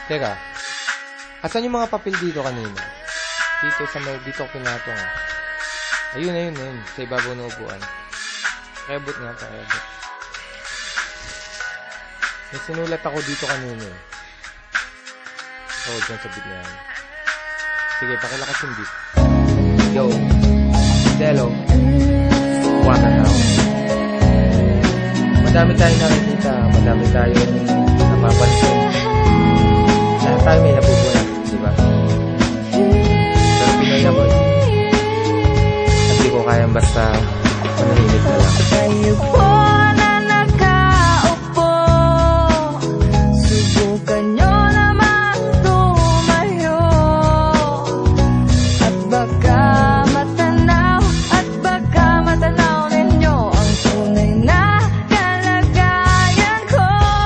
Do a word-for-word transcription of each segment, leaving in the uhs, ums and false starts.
Teka, asan yung mga papel dito kanina? Dito sa may, dito ko pinatong. Ayun, ayun, ayun. Sa ibabaw ng upuan. Pakibot nga, pakibot. May sinulat ako dito kanina eh. Oo, dyan sa bigyan. Sige, pakilakas yung beat. Yo, Dello, Upuan na ako. Madami tayong nakikita, madami tayong napapansin. Lahat tayo may napupunan, di ba? Pero Pinoy ako eh. At di ko kayang basta manahimik na lang. Tayo po na nakaupo, subukan nyo namang tumayo. At baka matanaw, at baka matanaw ninyo ang tunay na kalagayan ko.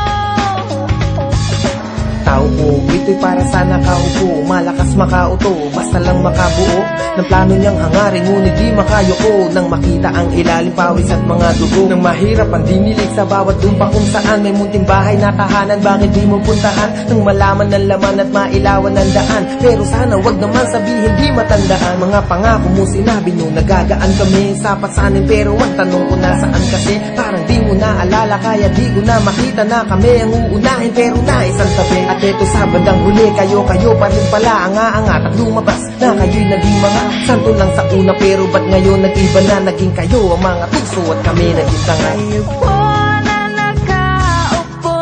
Tao ko, ito'y para sa nakaupo, malakas makauto, basta lang makabuo ng plano niyang hangarin, ngunit di makayoko nang makita ang ilalim, pawis at mga dugo. Nang mahirap ang dinilig sa bawat lumpa kung saan may munting bahay na tahanan, bakit di mo puntahan? Nang malaman ng laman at mailawan ng daan, pero sana wag naman sabihin di matandaan. Mga pangako mo sinabi nyo, nagagaan kami, sapat sa anin, pero ang tanong ko nasaan kasi? Parang di mo naalala, kaya di ko na makita na kami ang uunahin, pero naisang tabi. At eto sa bandang huli, kayo-kayo pa rin pala ang aangat at lumabas na kayo'y naging mga santo lang sa una, pero ba't ngayon nag-iba na? Naging kayo ang mga tuso at kami naging tanga. Tayo po na nakaupo,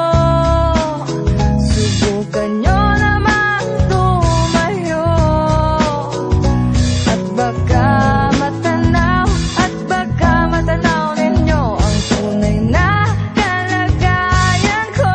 subukan nyo namang tumayo. At baka matanaw, at baka matanaw ninyo ang tunay na kalagayan ko.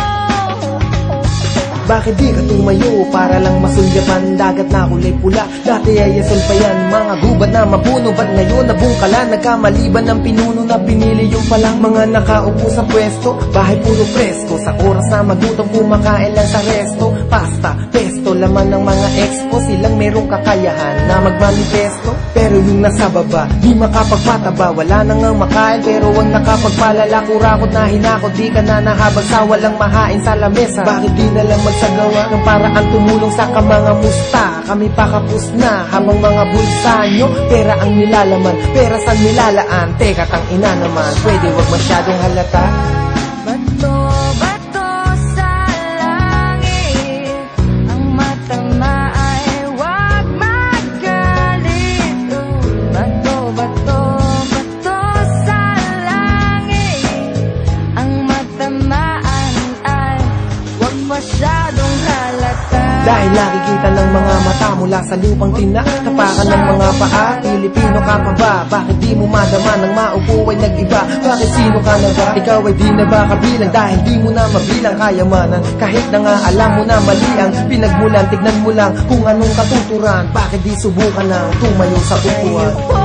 Bakit di ka tumayo para lang masulyapan? Dagat na kulay pula, dati ay asol pa yan. Mga gubat na mabuno, ba't ngayon nabungkalan? Nagkamaliban ng pinuno na pinili yung palang mga nakaupo sa pwesto. Bahay puro presko, sa oras na magutom kumakain lang sa resto. Pasta, pesto, laman ng mga expo, silang merong kakayahan na magmanifesto. Pero yung nasa baba, di makapagpataba, wala nang ang makain, pero ang nakapagpalala. Kurakot na hinakot, di ka na nahabag sa walang mahain sa lamesa. Bakit di na lang magsagawa ng paraan tumulong sa kamanga musta? Kami pa kapus na habang mga bulsa nyo pera ang nilalaman, pera saan nilalaan? Teka, tang ina naman, pwede wag masyadong halata. Bato, bato sa langit, ang matama ay wag magalit. Bato, bato, bato sa langit, ang matamaan ay wag masyadong halata. Dahil nakikita ng mga mata mula sa lupang tina, tapakan ng mga paa, Pilipino ka pa ba? Bakit di mo madama nang maupo ay nag-iba? Bakit sino ka na ba? Ikaw ay di na ba kabilang? Dahil di mo na mabilang kayamanan, kahit na nga alam mo na mali ang pinagmulan. Tignan mo lang kung anong katuturan, bakit di subukan ng tumayo sa upuan?